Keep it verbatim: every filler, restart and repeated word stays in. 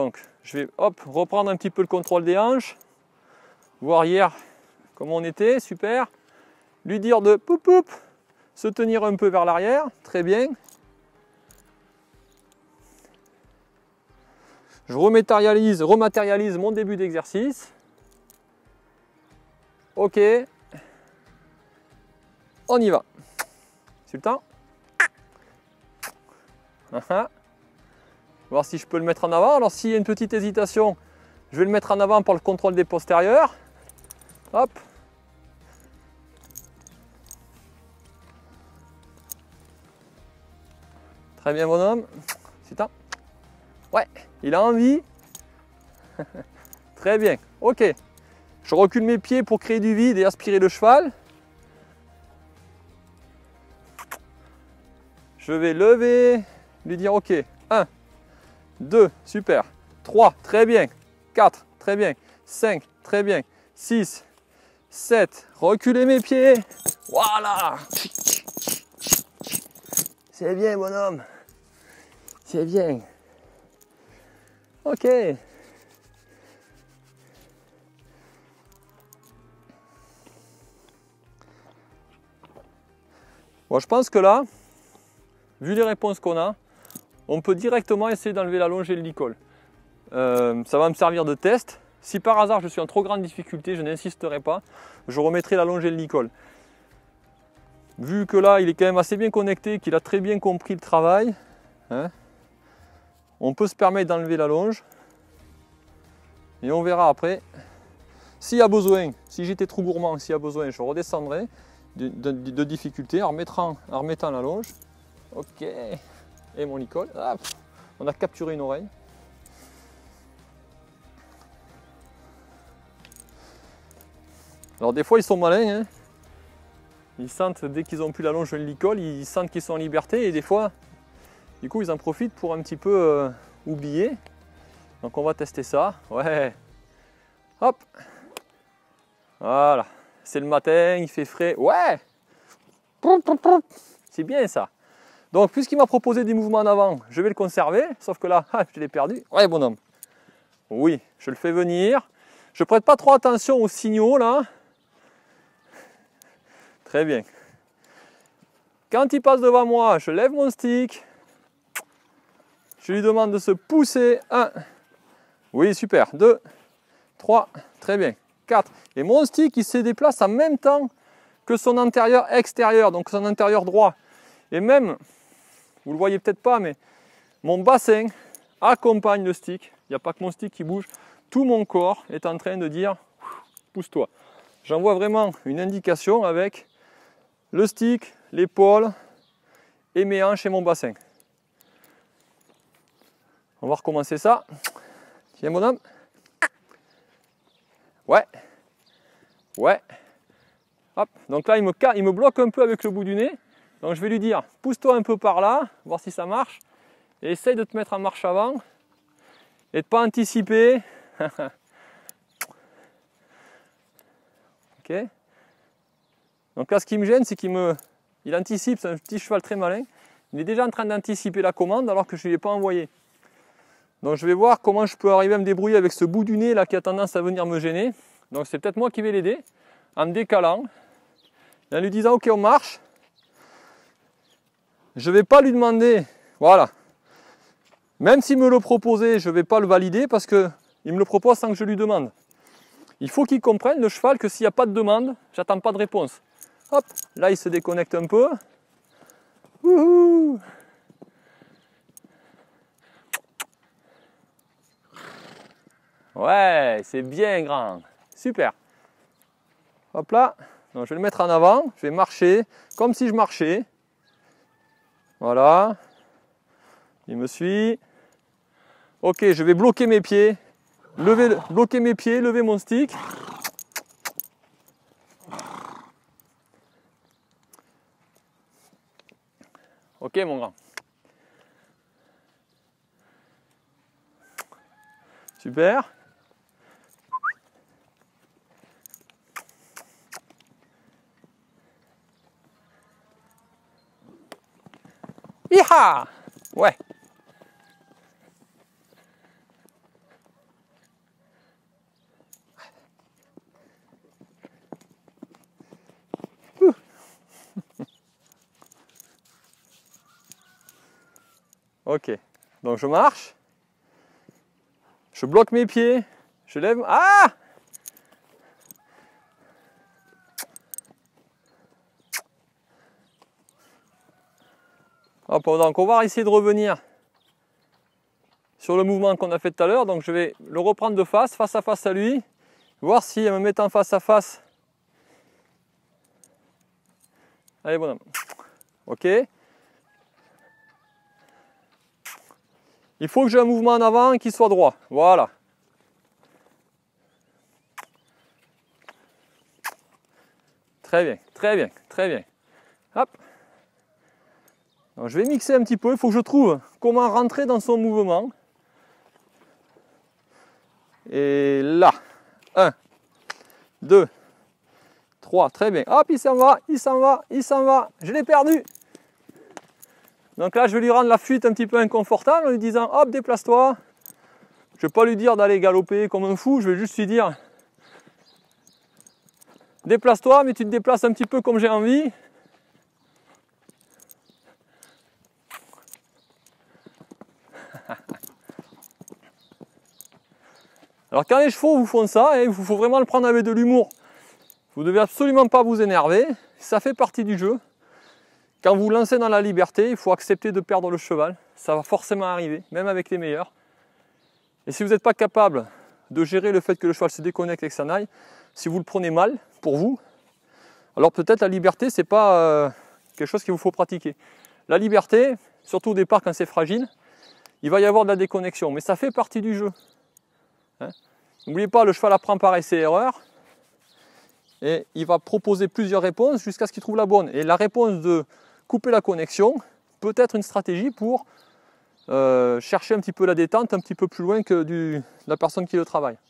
Donc, je vais hop, reprendre un petit peu le contrôle des hanches. Voir hier comment on était, super. Lui dire de poup poup, se tenir un peu vers l'arrière, très bien. Je rematérialise, rematérialise mon début d'exercice. Ok, on y va. C'est le temps. Voir si je peux le mettre en avant. Alors s'il y a une petite hésitation, je vais le mettre en avant pour le contrôle des postérieurs. Hop. Très bien bonhomme. C'est le temps. Ouais, il a envie. Très bien, ok. Je recule mes pieds pour créer du vide et aspirer le cheval. Je vais lever, lui dire ok. un, deux, super. trois, très bien. quatre, très bien. cinq, très bien. six, sept, reculer mes pieds. Voilà. C'est bien, bonhomme. C'est bien. Ok. Bon, je pense que là, vu les réponses qu'on a, on peut directement essayer d'enlever la longe et le licol. Euh, ça va me servir de test. Si par hasard je suis en trop grande difficulté, je n'insisterai pas. Je remettrai la longe et le licol. Vu que là, il est quand même assez bien connecté, qu'il a très bien compris le travail, hein, on peut se permettre d'enlever la longe. Et on verra après. S'il y a besoin, si j'étais trop gourmand, s'il y a besoin, je redescendrai de, de, de difficulté en remettant, en remettant la longe. Ok. Et mon licol. Ah, on a capturé une oreille. Alors des fois ils sont malins. Hein. Ils sentent, dès qu'ils ont plus la longe et le licol, ils sentent qu'ils sont en liberté. Et des fois, du coup, ils en profitent pour un petit peu euh, oublier. Donc on va tester ça. Ouais. Hop. Voilà. C'est le matin, il fait frais. Ouais. C'est bien ça. Donc, puisqu'il m'a proposé des mouvements en avant, je vais le conserver. Sauf que là, ah, je l'ai perdu. Ouais, bonhomme. Oui, je le fais venir. Je prête pas trop attention aux signaux là. Très bien. Quand il passe devant moi, je lève mon stick. Je lui demande de se pousser. un. Oui, super. deux. trois. Très bien. quatre. Et mon stick, il se déplace en même temps que son antérieur extérieur, donc son antérieur droit. Et même, vous le voyez peut-être pas, mais mon bassin accompagne le stick. Il n'y a pas que mon stick qui bouge. Tout mon corps est en train de dire pousse-toi. J'envoie vraiment une indication avec le stick, l'épaule et mes hanches et mon bassin. On va recommencer ça. Tiens, bonhomme. Ouais. Ouais. Hop. Donc là, il me, il me bloque un peu avec le bout du nez. Donc je vais lui dire, pousse-toi un peu par là, voir si ça marche. Et essaye de te mettre en marche avant. Et de ne pas anticiper. Ok. Donc là, ce qui me gêne, c'est qu'il me, il anticipe, c'est un petit cheval très malin. Il est déjà en train d'anticiper la commande alors que je ne l'ai pas envoyé. Donc je vais voir comment je peux arriver à me débrouiller avec ce bout du nez là qui a tendance à venir me gêner. Donc c'est peut-être moi qui vais l'aider en me décalant et en lui disant ok on marche. Je ne vais pas lui demander, voilà. Même s'il me le proposait, je ne vais pas le valider parce qu'il me le propose sans que je lui demande. Il faut qu'il comprenne, le cheval, que s'il n'y a pas de demande, j'attends pas de réponse. Hop, là il se déconnecte un peu. Wouhou! Ouais, c'est bien grand. Super. Hop là. Donc, je vais le mettre en avant. Je vais marcher comme si je marchais. Voilà. Il me suit. Ok, je vais bloquer mes pieds. Lever, bloquer mes pieds, lever mon stick. Ok, mon grand. Super. Iha! Ouais. Ok, donc je marche, je bloque mes pieds, je lève. Ah! Hop, donc on va essayer de revenir sur le mouvement qu'on a fait tout à l'heure. Donc je vais le reprendre de face, face à face à lui, voir si en me mettant face à face. Allez, bonhomme. Ok. Il faut que j'ai un mouvement en avant qui soit droit. Voilà. Très bien, très bien, très bien. Hop. Donc, je vais mixer un petit peu. Il faut que je trouve comment rentrer dans son mouvement. Et là. un, deux, trois. Très bien. Hop, il s'en va, il s'en va, il s'en va. Je l'ai perdu. Donc là, je vais lui rendre la fuite un petit peu inconfortable en lui disant hop, déplace-toi. Je ne vais pas lui dire d'aller galoper comme un fou. Je vais juste lui dire déplace-toi, mais tu te déplaces un petit peu comme j'ai envie. Alors quand les chevaux vous font ça, il faut vraiment le prendre avec de l'humour. Vous ne devez absolument pas vous énerver. Ça fait partie du jeu. Quand vous lancez dans la liberté, il faut accepter de perdre le cheval. Ça va forcément arriver, même avec les meilleurs. Et si vous n'êtes pas capable de gérer le fait que le cheval se déconnecte et que ça n'aille, si vous le prenez mal pour vous, alors peut-être la liberté, ce n'est pas euh, quelque chose qu'il vous faut pratiquer. La liberté, surtout au départ quand c'est fragile, il va y avoir de la déconnexion, mais ça fait partie du jeu. Hein? N'oubliez pas, le cheval apprend par essai et erreur, et il va proposer plusieurs réponses jusqu'à ce qu'il trouve la bonne. Et la réponse de couper la connexion peut être une stratégie pour euh, chercher un petit peu la détente un petit peu plus loin que du, la personne qui le travaille.